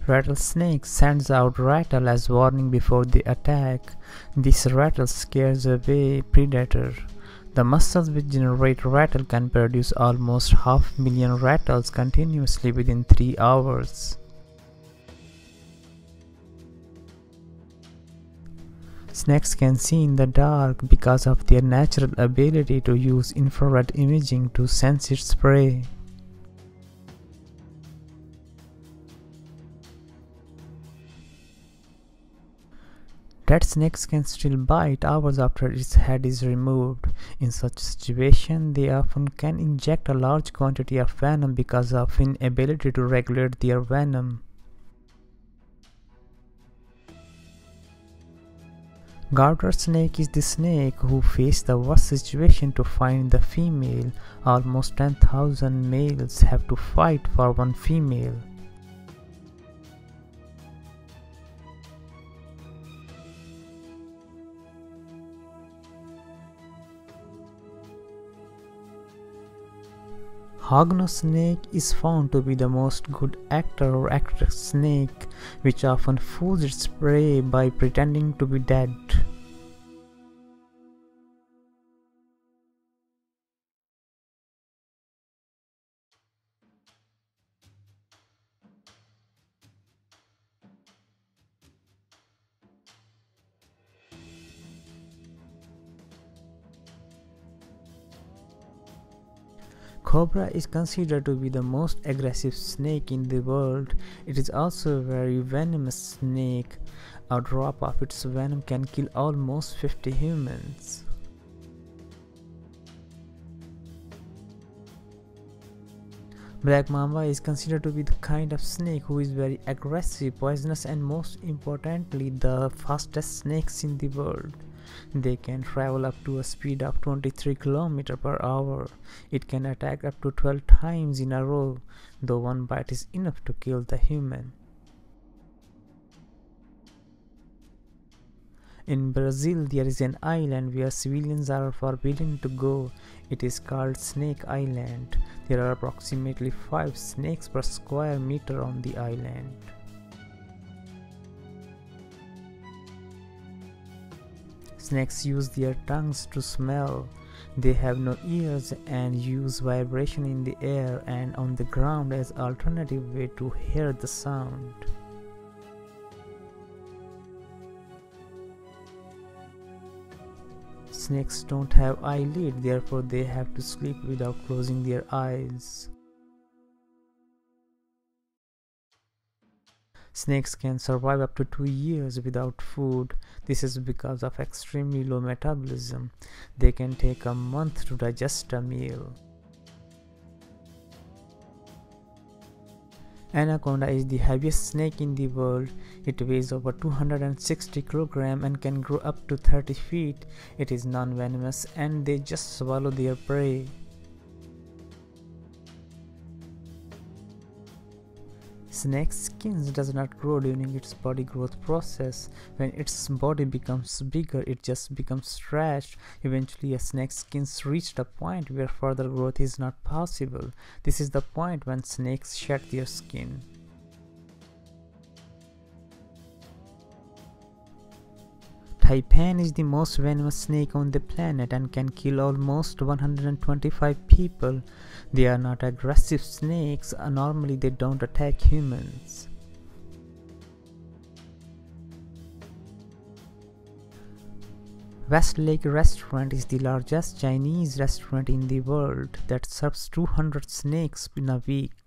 Rattlesnake sends out Rattle as warning before they attack. This rattle scares away predator. The muscles which generate rattle can produce almost 500,000 rattles continuously within 3 hours. Snakes can see in the dark because of their natural ability to use infrared imaging to sense its prey. Rat snakes can still bite hours after its head is removed. In such situations, they often can inject a large quantity of venom because of inability to regulate their venom. Garter snake is the snake who face the worst situation to find the female. Almost 10,000 males have to fight for one female. Hognose snake is found to be the most good actor or actress snake, which often fools its prey by pretending to be dead. Cobra is considered to be the most aggressive snake in the world. It is also a very venomous snake. A drop of its venom can kill almost 50 humans. Black Mamba is considered to be the kind of snake who is very aggressive, poisonous, and most importantly the fastest snakes in the world. They can travel up to a speed of 23 km per hour. It can attack up to 12 times in a row, though one bite is enough to kill the human. In Brazil, there is an island where civilians are forbidden to go. It is called Snake Island. There are approximately 5 snakes per square meter on the island. Snakes use their tongues to smell. They have no ears and use vibration in the air and on the ground as alternative way to hear the sound. Snakes don't have eyelid, therefore they have to sleep without closing their eyes. Snakes can survive up to 2 years without food. This is because of extremely low metabolism. They can take a month to digest a meal. Anaconda is the heaviest snake in the world. It weighs over 260 kg and can grow up to 30 feet. It is non-venomous and they just swallow their prey. Snake's skin does not grow during its body growth process. When its body becomes bigger, it just becomes stretched. Eventually, a snake's skin reaches a point where further growth is not possible. This is the point when snakes shed their skin. Taipan is the most venomous snake on the planet and can kill almost 125 people. They are not aggressive snakes. Normally they don't attack humans. Westlake Restaurant is the largest Chinese restaurant in the world that serves 200 snakes in a week.